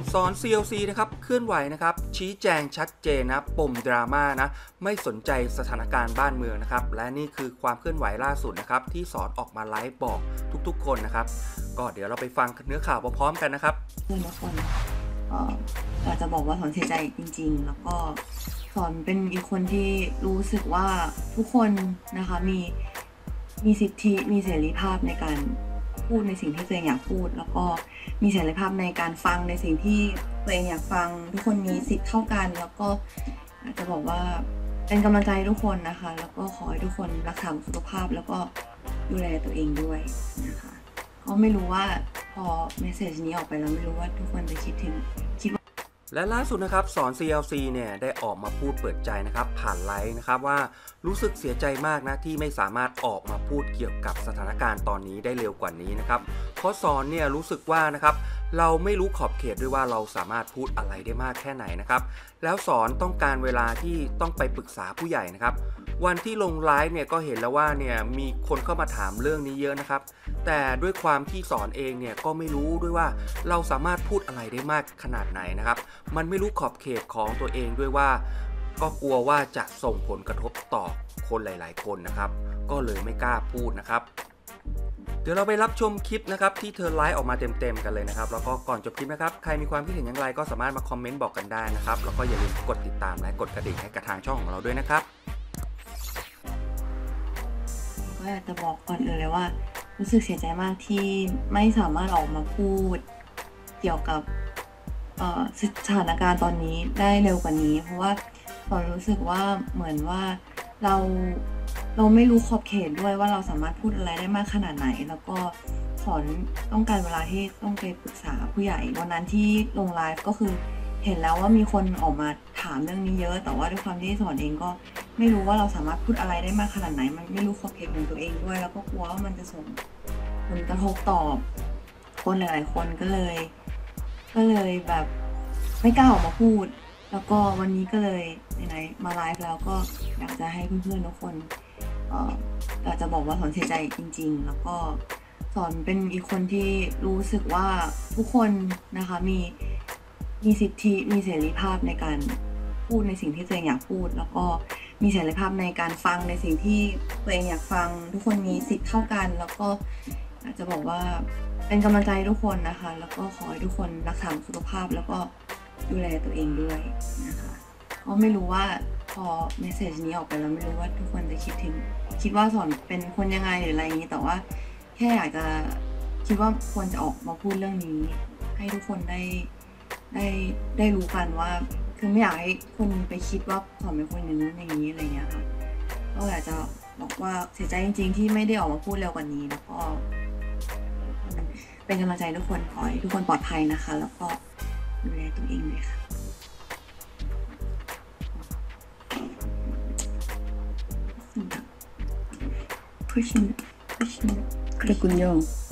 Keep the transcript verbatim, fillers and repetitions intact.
สอน ซี แอล ซี นะครับเคลื่อนไหวนะครับชี้แจงชัดเจนนะปมดราม่านะไม่สนใจสถานการณ์บ้านเมืองนะครับและนี่คือความเคลื่อนไหวล่าสุดนะครับที่สอนออกมาไลฟ์บอกทุกๆคนนะครับก็เดี๋ยวเราไปฟังเนื้อข่าวพร้อมๆกันนะครับทุกคนอยากจะบอกว่าสอนเสียใจจริงๆแล้วก็สอนเป็นอีกคนที่รู้สึกว่าทุกคนนะคะมีมีสิทธิมีเสรีภาพในการพูดในสิ่งที่ตัวเองอยากพูดแล้วก็มีเสรีภาพในการฟังในสิ่งที่ตัวเองอยากฟังทุกคนมีสิทธิเท่ากันแล้วก็อยากจะบอกว่าเป็นกำลังใจทุกคนนะคะแล้วก็ขอให้ทุกคนรักษาสุขภาพแล้วก็ดูแลตัวเองด้วยนะคะก็ไม่รู้ว่าพอเมสเซจนี้ออกไปแล้วไม่รู้ว่าทุกคนจะคิดถึงคิดว่าและล่าสุดนะครับสอน ซี แอล ซี เนี่ยได้ออกมาพูดเปิดใจนะครับผ่านไลฟ์นะครับว่ารู้สึกเสียใจมากนะที่ไม่สามารถออกมาพูดเกี่ยวกับสถานการณ์ตอนนี้ได้เร็วกว่านี้นะครับเพราะสอนเนี่ยรู้สึกว่านะครับเราไม่รู้ขอบเขตด้วยว่าเราสามารถพูดอะไรได้มากแค่ไหนนะครับแล้วสอนต้องการเวลาที่ต้องไปปรึกษาผู้ใหญ่นะครับวันที่ลงไลฟ์เนี่ยก็เห็นแล้วว่าเนี่ยมีคนเข้ามาถามเรื่องนี้เยอะนะครับแต่ด้วยความที่สอนเองเนี่ยก็ไม่รู้ด้วยว่าเราสามารถพูดอะไรได้มากขนาดไหนนะครับมันไม่รู้ขอบเขตของตัวเองด้วยว่าก็กลัวว่าจะส่งผลกระทบต่อคนหลายๆคนนะครับก็เลยไม่กล้าพูดนะครับเดี๋ยวเราไปรับชมคลิปนะครับที่เธอไลฟ์ออกมาเต็มๆกันเลยนะครับแล้วก็ก่อนจบคลิปนะครับใครมีความคิดเห็นอย่างไรก็สามารถมาคอมเมนต์บอกกันได้นะครับแล้วก็อย่าลืมกดติดตามและกดกระดิ่งให้กับทางช่องของเราด้วยนะครับก็อยากจะบอกก่อนอื่นเลยว่ารู้สึกเสียใจมากที่ไม่สามารถออกมาพูดเกี่ยวกับสถานการณ์ตอนนี้ได้เร็วกว่านี้เพราะว่าตอนรู้สึกว่าเหมือนว่าเราเราไม่รู้ขอบเขตด้วยว่าเราสามารถพูดอะไรได้มากขนาดไหนแล้วก็สอนต้องการเวลาที่ต้องไปปรึกษาผู้ใหญ่วันนั้นที่ลงไลฟ์ก็คือเห็นแล้วว่ามีคนออกมาถามเรื่องนี้เยอะแต่ว่าด้วยความที่สอนเองก็ไม่รู้ว่าเราสามารถพูดอะไรได้มากขนาดไหนมันไม่รู้ขอบเขตของตัวเองด้วยแล้วก็กลัวว่ามันจะส่งผลกระทบต่อคนหลายๆคนก็เลยก็เลยแบบไม่กล้าออกมาพูดแล้วก็วันนี้ก็เลยไหนๆมาไลฟ์แล้วก็อยากจะให้เพื่อนๆทุกคนเอ่ออยากจะบอกว่าสอนเสียใจจริงๆแล้วก็สอนเป็นอีกคนที่รู้สึกว่าทุกคนนะคะมีมีสิทธิมีเสรีภาพในการพูดในสิ่งที่ตัวเองอยากพูดแล้วก็มีเสรีภาพในการฟังในสิ่งที่ตัวเองอยากฟังทุกคนมีสิทธิเท่ากันแล้วก็อยากจะบอกว่าเป็นกำลังใจทุกคนนะคะแล้วก็ขอให้ทุกคนรักษาสุขภาพแล้วก็ดูแลตัวเองด้วยนะคะก็ไม่รู้ว่าพอเมสเซจนี้ออกไปแล้วไม่รู้ว่าทุกคนจะคิดถึงคิดว่าสอนเป็นคนยังไงหรืออะไรอย่างนี้แต่ว่าแค่อยากจะคิดว่าควรจะออกมาพูดเรื่องนี้ให้ทุกคนได้ได้ได้รู้กันว่าคือไม่อยากให้คนไปคิดว่าสอนเป็นคนอย่างนู้นอย่างนี้อะไรเงี้ยค่ะก็อยากจะบอกว่าเสียใจจริงๆที่ไม่ได้ออกมาพูดเร็วกว่านี้แล้วก็เป็นกำลังใจทุกคนขอให้ทุกคนปลอดภัยนะคะแล้วก็ดูแลตัวเองด้วยค่ะ pushing pushing กระกุนโยง